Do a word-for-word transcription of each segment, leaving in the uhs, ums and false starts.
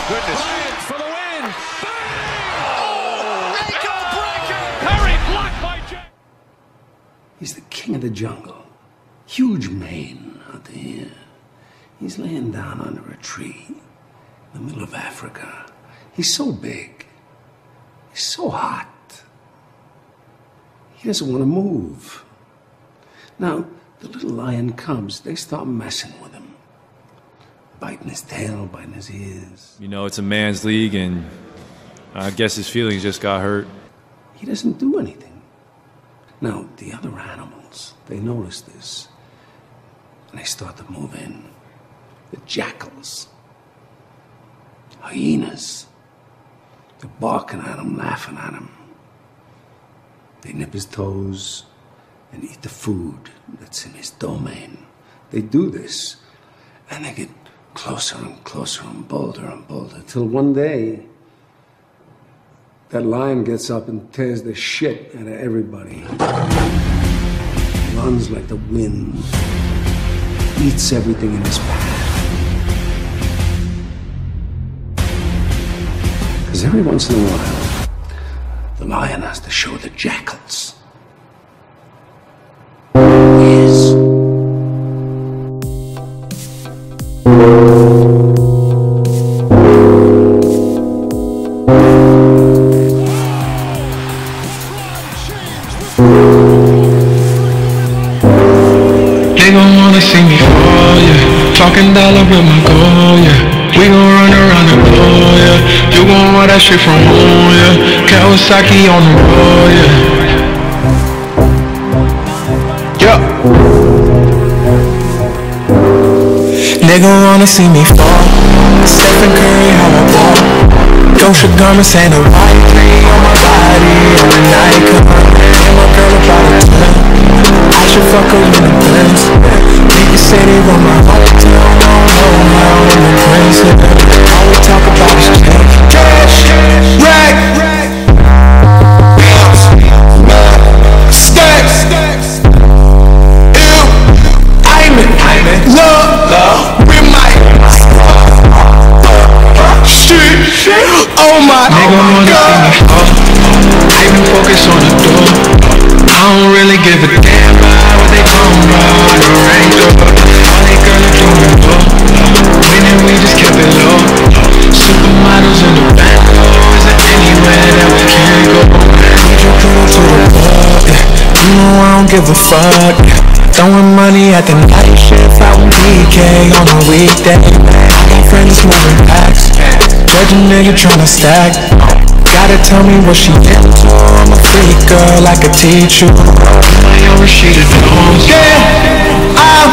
goodness. Lions for the win. Bang! Oh, ankle breaker. Perry blocked by Jack. He's the king of the jungle. Huge mane out there. He's laying down under a tree in the middle of Africa. He's so big. He's so hot. He doesn't want to move. Now, the little lion cubs, they start messing with him. Biting his tail, biting his ears. You know, it's a man's league, and I guess his feelings just got hurt. He doesn't do anything. Now, the other animals, they notice this, and they start to move in. The jackals, hyenas, they're barking at him, laughing at him. They nip his toes and eat the food that's in his domain. They do this, and they get closer and closer and bolder and bolder, till one day, that lion gets up and tears the shit out of everybody. Runs like the wind, eats everything in his path. Because every once in a while, the lion has to show the jackals who he is. They gon' wanna see me fall, yeah. Talking dollar with my goal, yeah. We gon' run around the globe, yeah. You gon' want that shit from home, yeah. Kawasaki on the road, yeah. Yeah. They gon' wanna see me fall. Stephen Curry, how I ball. Gosha garments and a white three on my body. Every night, come on, man. My girl about a ten. I should fuck her in the Benz. Niggas say they want my hotel. I don't know how I'm the prince. All we talk about is change. Cash, rag, bills, stacks, ew, I'm in love with my shit. Oh my God. I been focused on the door. I don't really give a damn about what they talking about. The range up, all they girls are doing low. Winning, we just kept it low. Supermodels in the band, oh, is there anywhere that we can go? Need you girl to the club, yeah. You know I don't give a fuck, yeah. Throwing money at the night shift out in D K on a weekday. I got friends moving packs, judge a nigga tryna stack. Gotta tell me what she into. I'm a freak girl, I could teach you. My own Rashida Jones. Yeah, I'm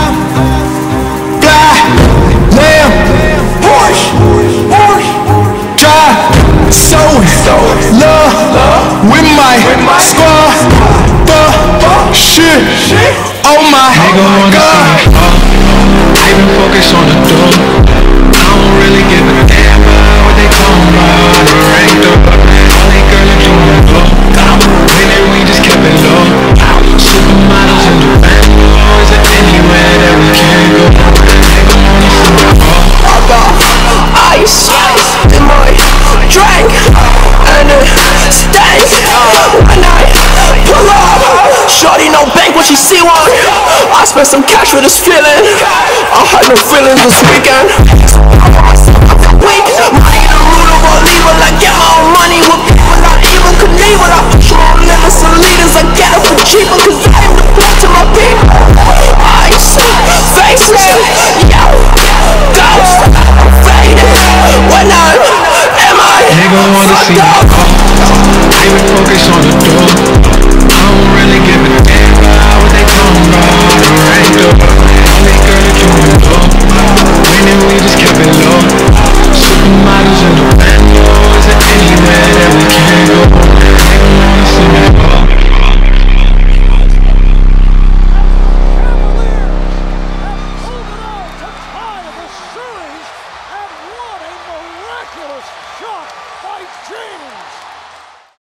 fly, lamb, Porsche, Porsche, drive, so in love with my squad. Fuck, shit, oh my God. I been focused on the door. I don't really give a damn about what they talking about. The ranked up, all they girls are doing low. Winning, we just kept it low. Supermodels in the band, oh, is there anywhere that we can go? They gon' wanna see me fall. I got ice in my drink, and it stank when I pull up. Shorty no bank when she see one. I spent some cash for this feeling. I had no feelings this weekend.